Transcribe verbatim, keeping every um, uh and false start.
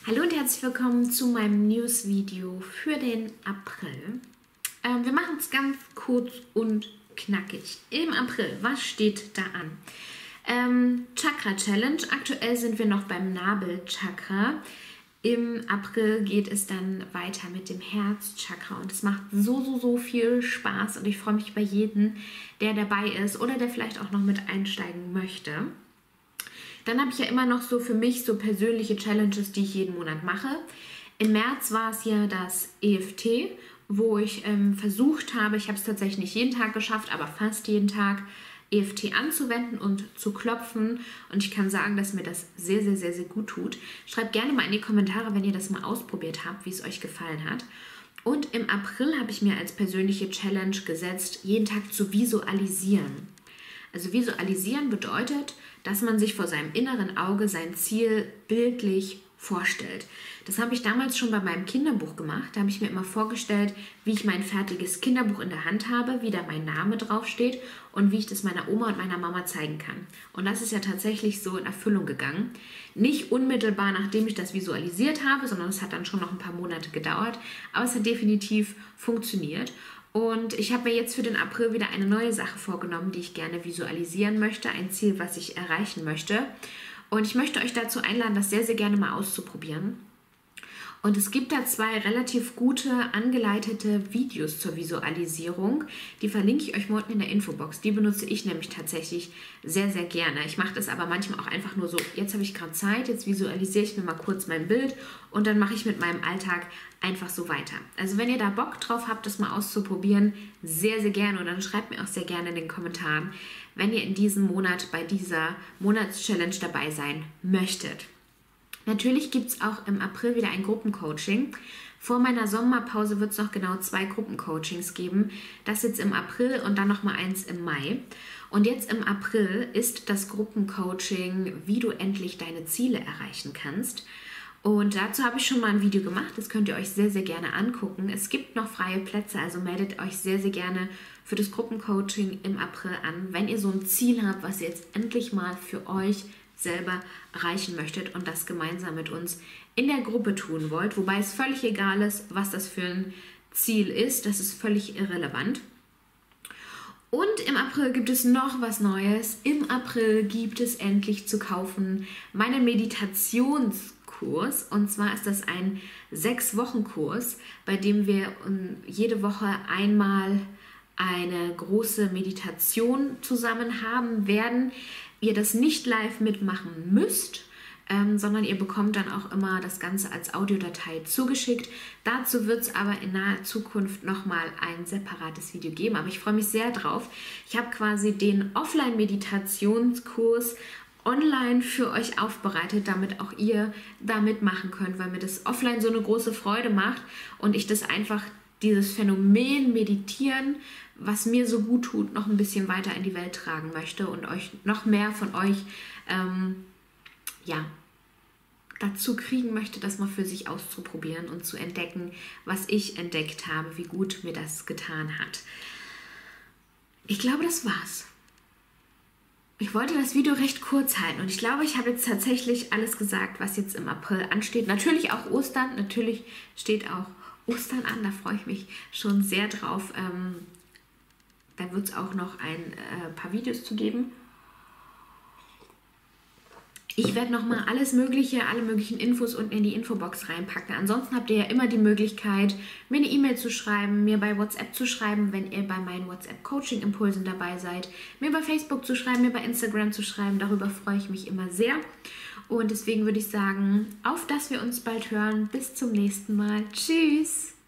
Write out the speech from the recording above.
Hallo und herzlich willkommen zu meinem News-Video für den April. Ähm, wir machen es ganz kurz und knackig. Im April, was steht da an? Ähm, Chakra Challenge. Aktuell sind wir noch beim Nabelchakra. Im April geht es dann weiter mit dem Herzchakra und es macht so, so, so viel Spaß und ich freue mich über jeden, der dabei ist oder der vielleicht auch noch mit einsteigen möchte. Dann habe ich ja immer noch so für mich so persönliche Challenges, die ich jeden Monat mache. Im März war es ja das E F T, wo ich ähm, versucht habe, ich habe es tatsächlich nicht jeden Tag geschafft, aber fast jeden Tag E F T anzuwenden und zu klopfen. Und ich kann sagen, dass mir das sehr, sehr, sehr, sehr gut tut. Schreibt gerne mal in die Kommentare, wenn ihr das mal ausprobiert habt, wie es euch gefallen hat. Und im April habe ich mir als persönliche Challenge gesetzt, jeden Tag zu visualisieren. Also visualisieren bedeutet, dass man sich vor seinem inneren Auge sein Ziel bildlich vorstellt. Das habe ich damals schon bei meinem Kinderbuch gemacht. Da habe ich mir immer vorgestellt, wie ich mein fertiges Kinderbuch in der Hand habe, wie da mein Name draufsteht und wie ich das meiner Oma und meiner Mama zeigen kann. Und das ist ja tatsächlich so in Erfüllung gegangen. Nicht unmittelbar, nachdem ich das visualisiert habe, sondern es hat dann schon noch ein paar Monate gedauert. Aber es hat definitiv funktioniert. Und ich habe mir jetzt für den April wieder eine neue Sache vorgenommen, die ich gerne visualisieren möchte. Ein Ziel, was ich erreichen möchte. Und ich möchte euch dazu einladen, das sehr, sehr gerne mal auszuprobieren. Und es gibt da zwei relativ gute, angeleitete Videos zur Visualisierung. Die verlinke ich euch mal unten in der Infobox. Die benutze ich nämlich tatsächlich sehr, sehr gerne. Ich mache das aber manchmal auch einfach nur so, jetzt habe ich gerade Zeit, jetzt visualisiere ich mir mal kurz mein Bild und dann mache ich mit meinem Alltag einfach so weiter. Also wenn ihr da Bock drauf habt, das mal auszuprobieren, sehr, sehr gerne. Und dann schreibt mir auch sehr gerne in den Kommentaren, wenn ihr in diesem Monat bei dieser Monatschallenge dabei sein möchtet. Natürlich gibt es auch im April wieder ein Gruppencoaching. Vor meiner Sommerpause wird es noch genau zwei Gruppencoachings geben. Das jetzt im April und dann nochmal eins im Mai. Und jetzt im April ist das Gruppencoaching, wie du endlich deine Ziele erreichen kannst. Und dazu habe ich schon mal ein Video gemacht, das könnt ihr euch sehr, sehr gerne angucken. Es gibt noch freie Plätze, also meldet euch sehr, sehr gerne für das Gruppencoaching im April an, wenn ihr so ein Ziel habt, was ihr jetzt endlich mal für euch selber erreichen möchtet und das gemeinsam mit uns in der Gruppe tun wollt. Wobei es völlig egal ist, was das für ein Ziel ist, das ist völlig irrelevant. Und im April gibt es noch was Neues. Im April gibt es endlich zu kaufen meinen Meditationskurs. Und zwar ist das ein Sechs-Wochen-Kurs, bei dem wir jede Woche einmal eine große Meditation zusammen haben werden. Ihr das nicht live mitmachen müsst, ähm, sondern ihr bekommt dann auch immer das Ganze als Audiodatei zugeschickt. Dazu wird es aber in naher Zukunft nochmal ein separates Video geben, aber ich freue mich sehr drauf. Ich habe quasi den Offline-Meditationskurs online für euch aufbereitet, damit auch ihr da mitmachen könnt, weil mir das offline so eine große Freude macht und ich das einfach, dieses Phänomen Meditieren, was mir so gut tut, noch ein bisschen weiter in die Welt tragen möchte und euch noch mehr von euch ähm, ja, dazu kriegen möchte, das mal für sich auszuprobieren und zu entdecken, was ich entdeckt habe, wie gut mir das getan hat. Ich glaube, das war's. Ich wollte das Video recht kurz halten und ich glaube, ich habe jetzt tatsächlich alles gesagt, was jetzt im April ansteht. Natürlich auch Ostern, natürlich steht auch Ostern an, da freue ich mich schon sehr drauf. Ähm, da wird es auch noch ein äh, paar Videos zu geben. Ich werde nochmal alles Mögliche, alle möglichen Infos unten in die Infobox reinpacken. Ansonsten habt ihr ja immer die Möglichkeit, mir eine E-Mail zu schreiben, mir bei WhatsApp zu schreiben, wenn ihr bei meinen WhatsApp-Coaching-Impulsen dabei seid, mir bei Facebook zu schreiben, mir bei Instagram zu schreiben. Darüber freue ich mich immer sehr. Und deswegen würde ich sagen, auf dass wir uns bald hören. Bis zum nächsten Mal. Tschüss!